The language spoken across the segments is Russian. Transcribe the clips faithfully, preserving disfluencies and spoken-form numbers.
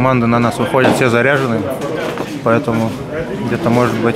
команды на нас выходят все заряженные, поэтому где-то, может быть,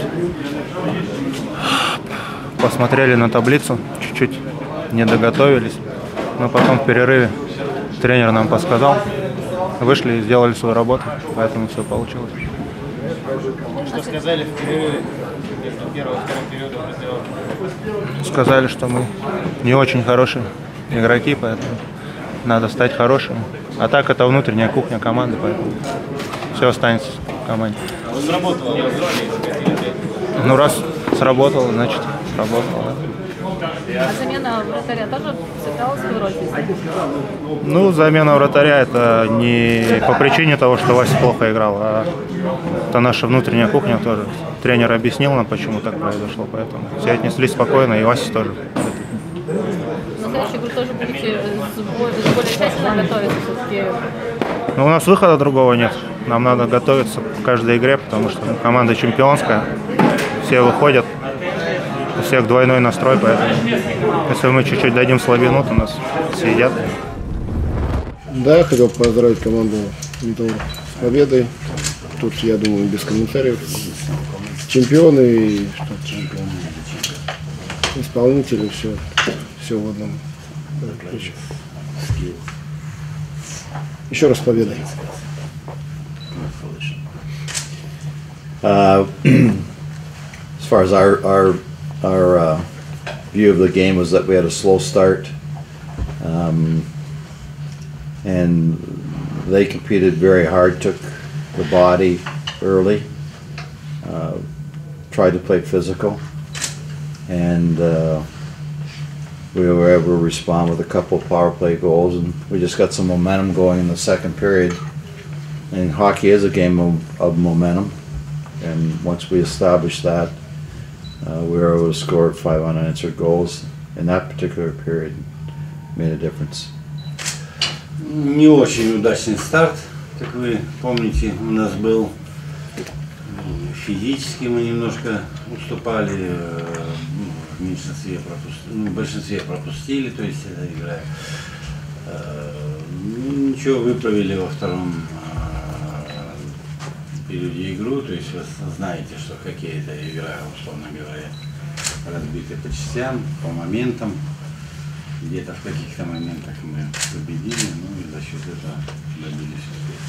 посмотрели на таблицу, чуть-чуть не доготовились, но потом в перерыве тренер нам подсказал, вышли и сделали свою работу, поэтому все получилось. Что сказали в перерыве между первым и вторым периодом раздевалки? Сказали, что мы не очень хорошие игроки, поэтому надо стать хорошими. А так это внутренняя кухня команды, поэтому все останется в команде. Сработало? Ну раз сработало, значит сработало. Да. А замена вратаря тоже сыграла свою роль? Ну, замена вратаря это не по причине того, что Вася плохо играл, а это наша внутренняя кухня тоже. Тренер объяснил нам, почему так произошло, поэтому все отнеслись спокойно, и Вася тоже. На следующую игру тоже будете более тщательно готовиться все-таки? Ну, у нас выхода другого нет. Нам надо готовиться к каждой игре, потому что команда чемпионская, все выходят, у всех двойной настрой, поэтому если мы чуть-чуть дадим слабину, то нас съедят. Да, я хотел поздравить команду Металлург с победой. Тут, я думаю, без комментариев. Чемпионы и исполнители, все, все в одном ключе. Еще раз с победой. Uh, as far as our our our uh, view of the game was that we had a slow start, um, and they competed very hard, took the body early, uh, tried to play physical, and uh, we were able to respond with a couple of power play goals, and we just got some momentum going in the second period. And hockey is a game of, of momentum, and once we established that, uh, we were able to score five unanswered goals in that particular period. Made a difference. Не очень удачный старт, как вы помните, у нас был. Физически мы немножко уступали, в меньшинстве пропустили, ну, в большинстве пропустили, то есть эта игра. Ну, ничего, выправили во втором периоде игру, то есть вы знаете, что хоккей это игра, условно говоря, разбитая по частям, по моментам. Где-то в каких-то моментах мы победили, ну и за счет этого добились успеха.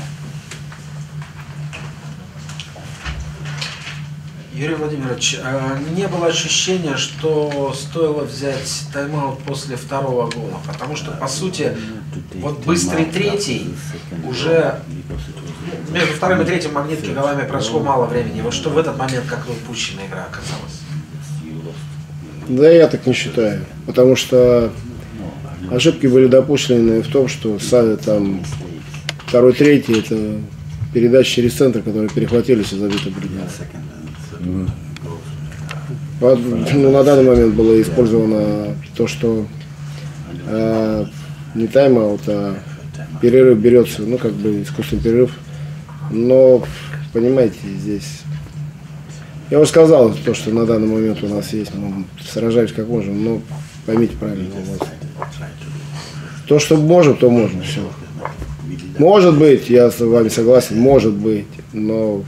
Юрий Владимирович, не было ощущения, что стоило взять тайм-аут после второго гола, потому что, по сути, вот быстрый третий уже между вторым и третьим магнитки голами прошло мало времени. Вот что в этот момент как упущенная игра оказалась? Да, я так не считаю, потому что ошибки были допущены в том, что там второй, третий, это передачи через центр, которые перехватились и забиты были. Ну, на данный момент было использовано то, что э, не тайм-аут, а перерыв берется, ну, как бы искусственный перерыв. Но, понимаете, здесь... Я уже сказал, то, что на данный момент у нас есть, мы сражаемся как можем, но поймите правильно. То, что можем, то можем, все. Может быть, я с вами согласен, может быть, но...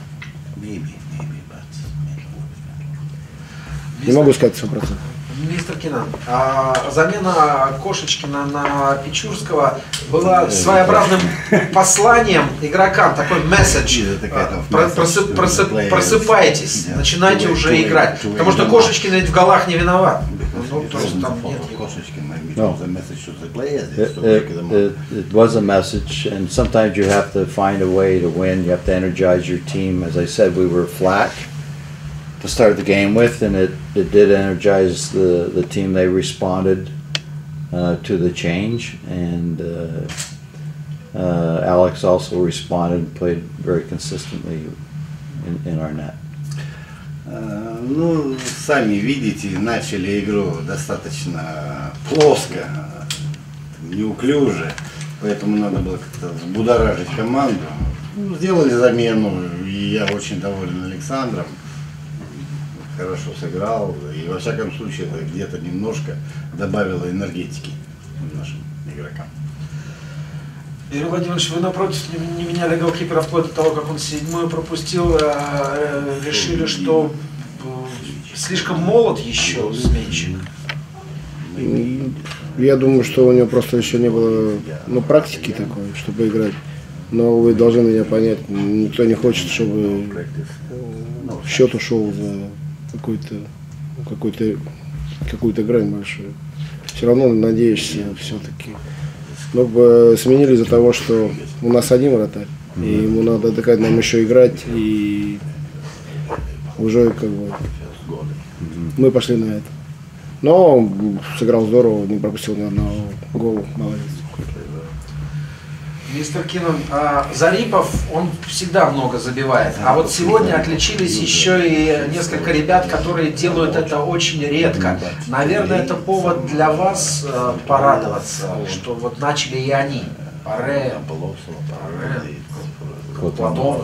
Не могу сказать сто процентов. Мистер Кинан, а замена Кошечкина на Печурского была своеобразным посланием игрокам, такой месседж. Просып, просып, просыпайтесь, начинайте уже играть. Потому что Кошечкин ведь в голах не виноват. Ну, то есть там нет. No. It, it, it was a message, and sometimes you have to find a way to win. You have to energize your team. As I said, we were flat to start the game with, and it, it did energize the, the team. They responded uh, to the change, and uh, uh, Alex also responded and played very consistently in, in our net. Ну, сами видите, начали игру достаточно плоско, неуклюже, поэтому надо было как-то взбудоражить команду. Ну, сделали замену, и я очень доволен Александром. Хорошо сыграл, и во всяком случае это где-то немножко добавило энергетики нашим игрокам. Юрий Владимирович, вы напротив не, не меняли голкипера вплоть до того, как он седьмую пропустил, э, решили, что э, слишком молод еще сменщик. Я думаю, что у него просто еще не было ну, практики такой, чтобы играть. Но вы должны меня понять, никто не хочет, чтобы счет ушел за какую-то какую-то какую-то грань большую. Все равно надеешься все-таки. Но бы сменили из-за того, что у нас один вратарь, и ему надо доказать нам еще играть, и уже как бы мы пошли на это. Но сыграл здорово, не пропустил ни одного гола, молодец. Мистер Киннон, а Зарипов, он всегда много забивает, а вот сегодня отличились еще и несколько ребят, которые делают это очень редко. Наверное, это повод для вас э, порадоваться, что вот начали и они. Паре, Паре, Платонов.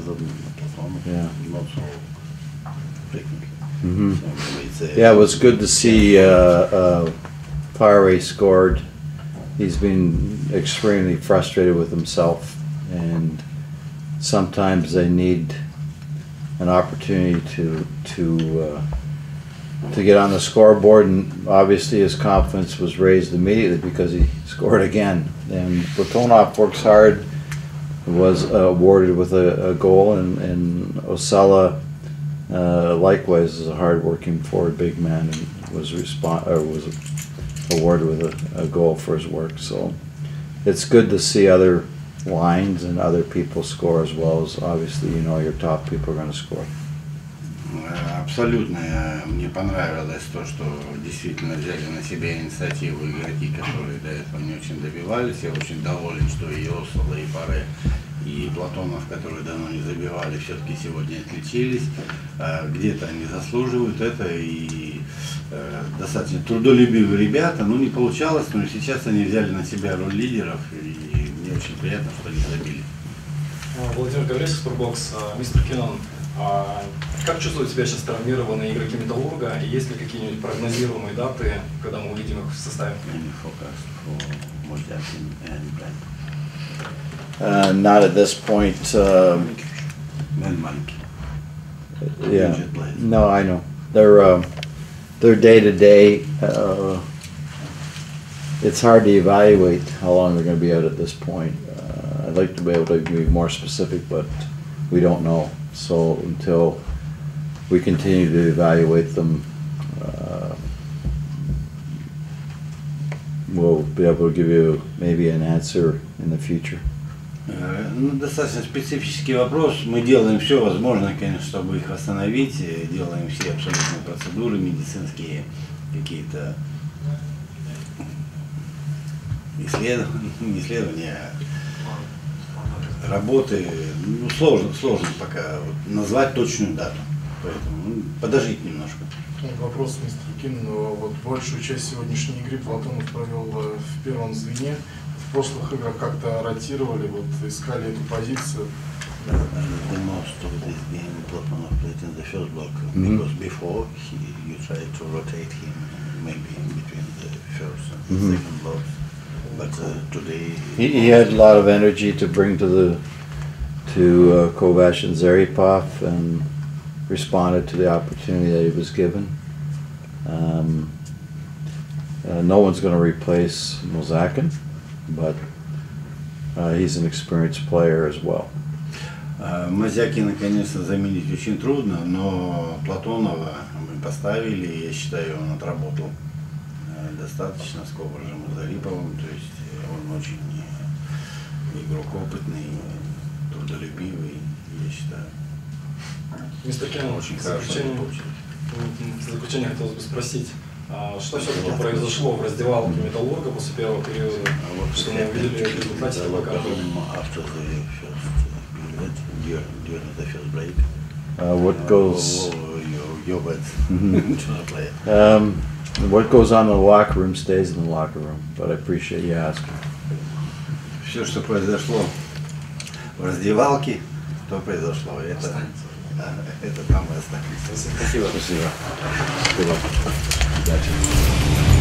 Mm-hmm. Yeah, it was good to see uh, uh, Pare scored. He's been extremely frustrated with himself, and sometimes they need an opportunity to to uh, to get on the scoreboard. And obviously, his confidence was raised immediately because he scored again. And Platonov works hard. Was uh, awarded with a, a goal, and, and Osella uh, likewise is a hard-working forward big man, and was respond or was awarded with a, a goal for his work. So it's good to see other lines and other people score as well as obviously you know your top people are going to score. Абсолютно мне понравилось то, что действительно взяли на себя инициативу игроки, которые до этого не очень добивались. Я очень доволен, что и Осола, и Паре, и Платонов, которые давно не забивали, все-таки сегодня отличились. Где-то они заслуживают это, и достаточно трудолюбивые ребята. Ну, не получалось, но сейчас они взяли на себя роль лидеров, и мне очень приятно, что они забили. Владимир Гаврилович, Спортбокс. Мистер Киннон, как чувствуют себя сейчас травмированные игроки Металлурга? И есть ли какие-нибудь прогнозируемые даты, когда мы увидим их в составе? Uh, not at this point. Uh, yeah. No, I know. They're uh, they're day to day. Uh, it's hard to evaluate how long they're going to be out at this point. Uh, I'd like to be able to be more specific, but we don't know. So until we continue to evaluate them, uh, we'll be able to give you maybe an answer in the future. Ну, достаточно специфический вопрос. Мы делаем все возможное, конечно, чтобы их восстановить. Делаем все абсолютно процедуры медицинские, какие-то исследования, не исследования, а работы. Ну, сложно, сложно пока вот назвать точную дату. Поэтому ну, подождите немножко. Вопрос, мистер Кин. Вот большую часть сегодняшней игры Платонов провел в первом звене. В прошлых играх как-то ротировали, вот искали эту позицию. The most of this game Platonov played in the first block because before he, you tried to rotate him maybe in between the first and mm-hmm. second blocks, but uh, today he, he had a lot of energy to bring to the to uh, Kovac and Zaripov, and responded to the opportunity that he was given. Um, uh, no one's going to replace Mozakin, but uh, he's an experienced player as well. Мазякина, конечно, заменить очень трудно, но Платонова мы поставили, и я считаю, он отработал достаточно с Коваржем и Зариповым, то есть он очень игрок опытный, трудолюбивый, я считаю. Мистер Киннон, очень в хорошо заключение, в заключение хотелось бы спросить, что все-таки произошло в раздевалке Металлурга после первого периода, что мы увидели в результате Uh, what goes? um, what goes on in the locker room stays in the locker room. But I appreciate you asking. Все, что произошло в раздевалке, то произошло. Это, это там и останется. Спасибо. Спасибо. Удачи.